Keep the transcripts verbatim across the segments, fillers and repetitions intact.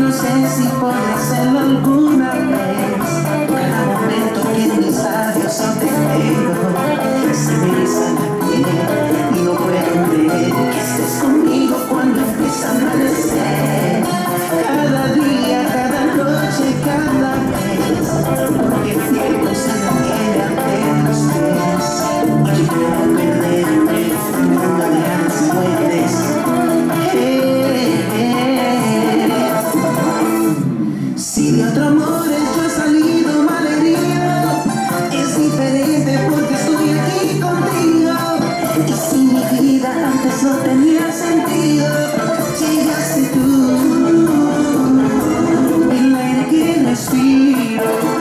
no sé si podré hacerlo alguna vez. Cada momento que en mis labios yo te tengo, se me eriza la piel y no puedo creer que estés conmigo cuando empieza a amanecer. Cada día, cada noche, cada vez, porque el tiempo se detiene ante los pies. Y yo quiero perderte, no me dejas si puedes. Hey, hey. Si de otro amor yo he salido malherido, es diferente porque estoy aquí contigo. Y si mi vida antes no tenía sentido, llegaste tú, el aire que respiro.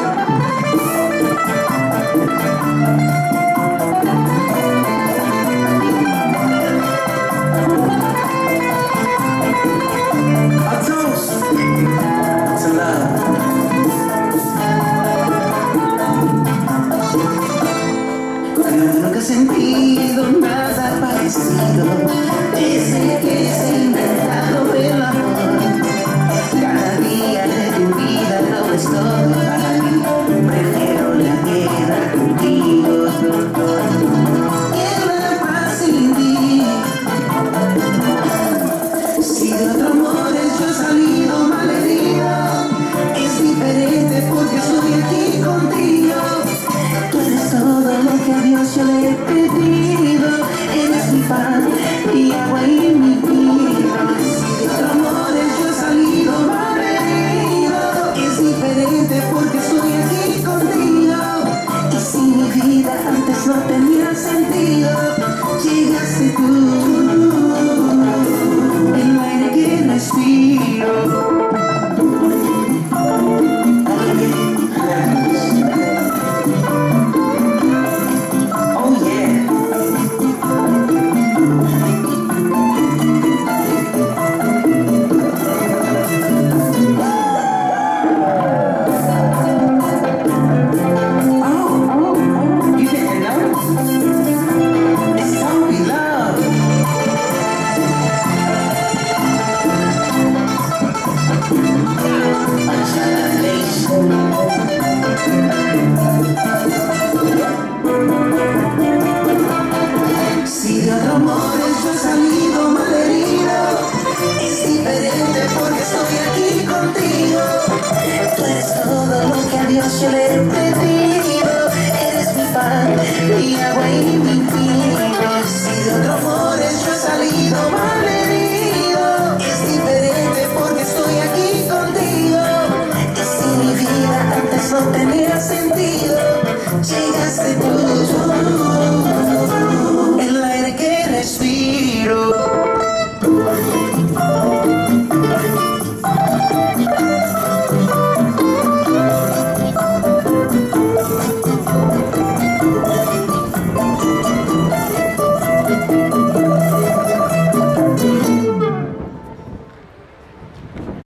Nunca he sentido nada parecido desde que se ha inventado el amor. Cada día de tu vida lo es todo para mí. Prefiero la guerra contigo que la paz sin ti. Si de otro amor yo he salido malherido, es diferente porque estoy aquí contigo. Tú eres todo lo que a Dios yo le he pedido. Eres mi pan, mi agua y mi vida. Si de otro amor yo he salido malherido, es diferente porque estoy aquí contigo. Y si mi vida antes no tenía sentido, llegaste tú, el aire que respiro. Si de otro amor yo he salido malherido, es diferente porque estoy aquí contigo. Tú eres todo lo que a Dios yo le he pedido. Eres mi pan, mi agua y mi vino. Si de otro amor yo he salido malherido, es diferente porque estoy aquí contigo. Y si mi vida antes no tenía sentido, llegaste tú.